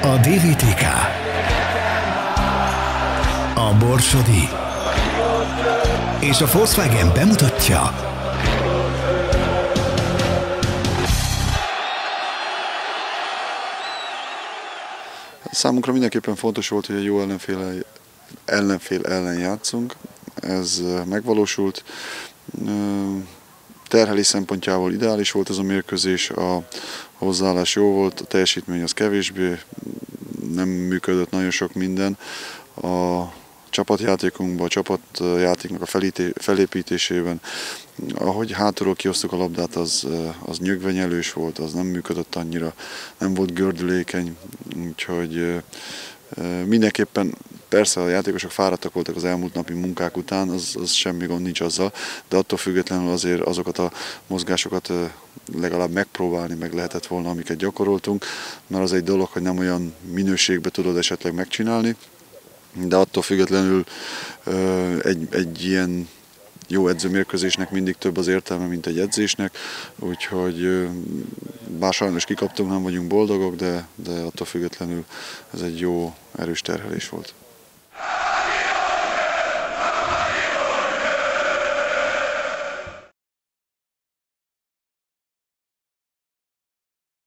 A DVTK, a Borsodi és a Volkswagen bemutatja Számunkra mindenképpen fontos volt, hogy egy jó ellenfél ellen játszunk. Ez megvalósult. Terhelés szempontjából ideális volt ez a mérkőzés, a hozzáállás jó volt, a teljesítmény az kevésbé, nem működött nagyon sok minden. A csapatjátékunkban, a csapatjátéknak a felépítésében, ahogy hátulról kiosztuk a labdát, az nyögvenyelős volt, az nem működött annyira, nem volt gördülékeny, úgyhogy mindenképpen persze a játékosok fáradtak voltak az elmúlt napi munkák után, az semmi gond nincs azzal, de attól függetlenül azért azokat a mozgásokat legalább megpróbálni meg lehetett volna, amiket gyakoroltunk, mert az egy dolog, hogy nem olyan minőségben tudod esetleg megcsinálni, de attól függetlenül egy ilyen jó edzőmérkőzésnek mindig több az értelme, mint egy edzésnek, úgyhogy bár sajnos kikaptunk, nem vagyunk boldogok, de attól függetlenül ez egy jó, erős terhelés volt.